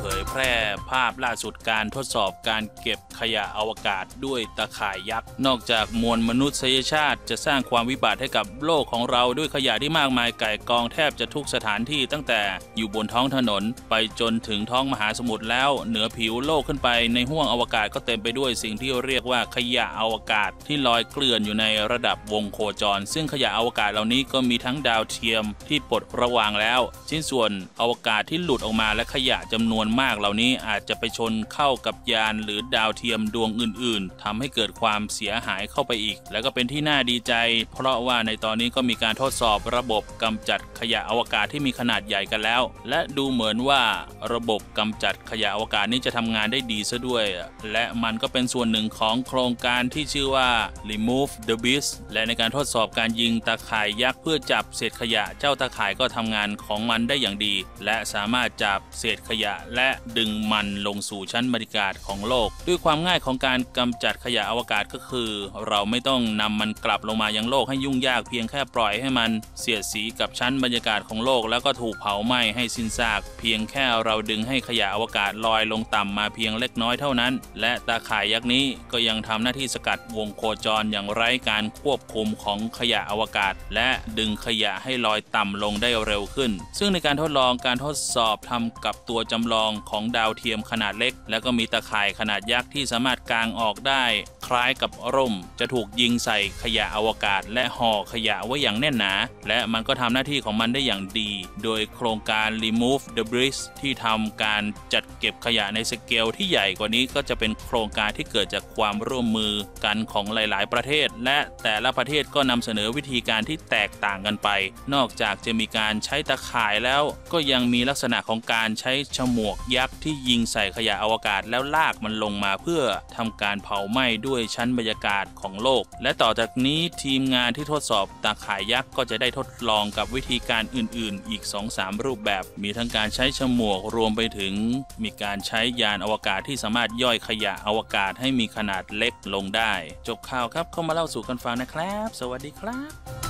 ผยแพร่ภาพล่าสุดการทดสอบการเก็บขยะอวกาศด้วยตะข่ายยักษ์นอกจากมวลมนุษยชาติจะสร้างความวิบัติให้กับโลกของเราด้วยขยะที่มากมายก่ายกองแทบจะทุกสถานที่ตั้งแต่อยู่บนท้องถนนไปจนถึงท้องมหาสมุทรแล้วเหนือผิวโลกขึ้นไปในห้วงอวกาศก็เต็มไปด้วยสิ่งที่เรียกว่าขยะอวกาศที่ลอยเกลื่อนอยู่ในระดับวงโคจรซึ่งขยะอวกาศเหล่านี้ก็มีทั้งดาวเทียมที่ปลดระวางแล้วชิ้นส่วนอวกาศที่หลุดออกมาและขยะจำนวนมากเหล่านี้อาจจะไปชนเข้ากับยานหรือดาวเทียมดวงอื่นๆทำให้เกิดความเสียหายเข้าไปอีกแล้วก็เป็นที่น่าดีใจเพราะว่าในตอนนี้ก็มีการทดสอบระบบกำจัดขยะอวกาศที่มีขนาดใหญ่กันแล้วและดูเหมือนว่าระบบกำจัดขยะอวกาศนี้จะทำงานได้ดีซะด้วยและมันก็เป็นส่วนหนึ่งของโครงการที่ชื่อว่า Remove the Beast และในการทดสอบการยิงตะข่ายยักษ์เพื่อจับเศษขยะเจ้าตะข่ายก็ทำงานของมันได้อย่างดีและสามารถจับเศษขยะและดึงมันลงสู่ชั้นบรรยากาศของโลกด้วยความง่ายของการกำจัดขยะอวกาศก็คือเราไม่ต้องนำมันกลับลงมายังโลกให้ยุ่งยากเพียงแค่ปล่อยให้มันเสียดสีกับชั้นบรรยากาศของโลกแล้วก็ถูกเผาไหม้ให้สิ้นซากเพียงแค่เราดึงให้ขยะอวกาศลอยลงต่ำมาเพียงเล็กน้อยเท่านั้นและตาข่ายยักษ์นี้ก็ยังทำหน้าที่สกัดวงโคจรอย่างไร้การควบคุมของขยะอวกาศและดึงขยะให้ลอยต่ำลงได้เร็วขึ้นซึ่งในการทดสอบทำกับตัวจำลองของดาวเทียมขนาดเล็กแล้วก็มีตาข่ายขนาดยักษ์ที่สามารถกางออกได้คล้ายกับร่มจะถูกยิงใส่ขยะอวกาศและห่อขยะไว้อย่างแน่นหนาและมันก็ทำหน้าที่ของมันได้อย่างดีโดยโครงการ Remove the Beast ที่ทำการจัดเก็บขยะในสเกลที่ใหญ่กว่านี้ก็จะเป็นโครงการที่เกิดจากความร่วมมือกันของหลายๆประเทศและแต่ละประเทศก็นำเสนอวิธีการที่แตกต่างกันไปนอกจากจะมีการใช้ตะข่ายแล้วก็ยังมีลักษณะของการใช้ฉมวกยักษ์ที่ยิงใส่ขยะอวกาศแล้วลากมันลงมาเพื่อทำการเผาไหม้ด้วยชั้นบรรยากาศของโลกและต่อจากนี้ทีมงานที่ทดสอบตะข่ายยักษ์ก็จะได้ทดลองกับวิธีการอื่นๆอีก 2-3 รูปแบบมีทั้งการใช้ฉมวกรวมไปถึงมีการใช้ยานอวกาศที่สามารถย่อยขยะอวกาศให้มีขนาดเล็กลงได้จบข่าวครับเข้ามาเล่าสู่กันฟังนะครับสวัสดีครับ